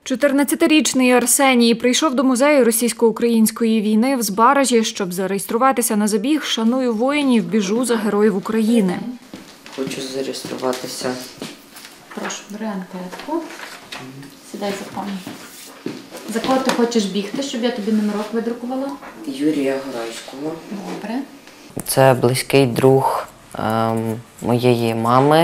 14-річний Арсеній прийшов до музею російсько-української війни в Збаражі, щоб зареєструватися на забіг «Шаную воїнів, біжу за героїв України». Хочу зареєструватися. Прошу, бери анкетку. Сідай за пані. За кого ти хочеш бігти, щоб я тобі номерок видрукувала? Юрія Горайського. Добре. Це близький друг моєї мами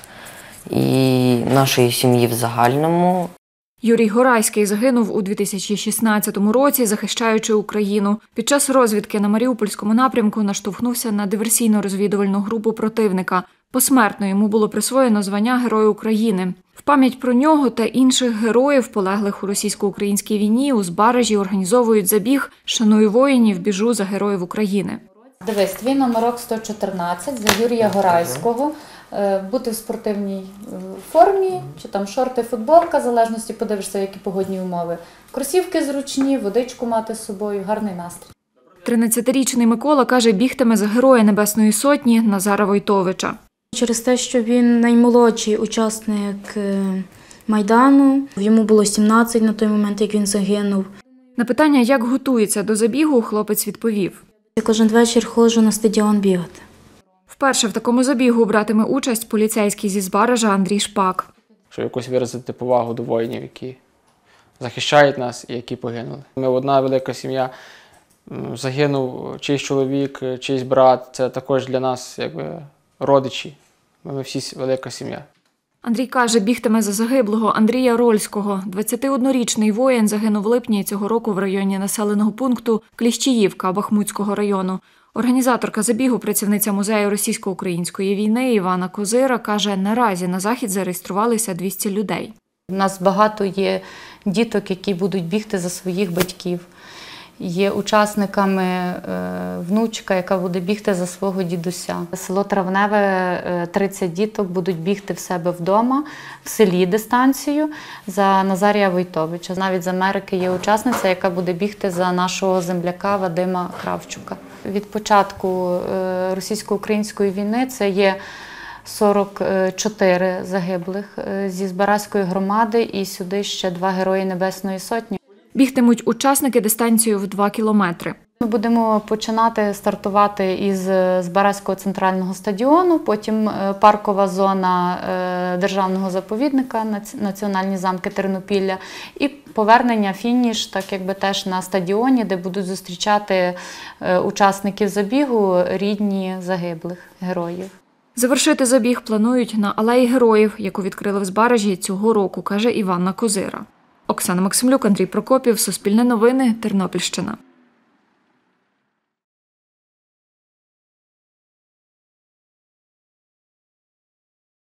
і нашої сім'ї в загальному. Юрій Горайський загинув у 2016 році, захищаючи Україну. Під час розвідки на Маріупольському напрямку наштовхнувся на диверсійно-розвідувальну групу противника. Посмертно йому було присвоєно звання Герой України. В пам'ять про нього та інших героїв, полеглих у російсько-українській війні, у Збаражі організовують забіг «Шаную воїнів, біжу за героїв України». Дивись, твій номерок 114 за Юрія Горайського. Бути в спортивній формі, чи там шорти, футболка, в залежності, подивишся, які погодні умови. Кросівки зручні, водичку мати з собою, гарний настрій. 13-річний Микола каже, бігтиме за Героя Небесної Сотні Назара Войтовича. Через те, що він наймолодший учасник Майдану, йому було 17 на той момент, як він загинув. На питання, як готується до забігу, хлопець відповів. Я кожен вечір ходжу на стадіон бігати. Вперше в такому забігу братиме участь поліцейський зі Збаража Андрій Шпак. Щоб якось виразити повагу до воїнів, які захищають нас і які загинули. Ми одна велика сім'я. Загинув чийсь чоловік, чийсь брат. Це також для нас якби родичі. Ми всі велика сім'я. Андрій каже, бігтиме за загиблого Андрія Рольського. 21-річний воїн загинув в липні цього року в районі населеного пункту Кліщіївка Бахмутського району. Організаторка забігу, працівниця музею російсько-української війни Івана Козира, каже, наразі на захід зареєструвалися 200 людей. У нас багато є діток, які будуть бігти за своїх батьків. Є учасниками внучка, яка буде бігти за свого дідуся. Село Травневе, 30 діток будуть бігти в себе вдома, в селі дистанцію за Назарія Войтовича. Навіть з Америки є учасниця, яка буде бігти за нашого земляка Вадима Кравчука. Від початку російсько-української війни це є 44 загиблих зі Збаразької громади і сюди ще 2 Герої Небесної Сотні. Бігтимуть учасники дистанцію в 2 кілометри. Ми будемо стартувати із Збаразького центрального стадіону, потім паркова зона державного заповідника «Національні замки Тернопілля» і повернення, фініш, так якби теж на стадіоні, де будуть зустрічати учасників забігу рідні загиблих героїв. Завершити забіг планують на Алеї Героїв, яку відкрили в Збаражі цього року, каже Іванна Козира. Оксана Максимлюк, Андрій Прокопів, Суспільне новини, Тернопільщина.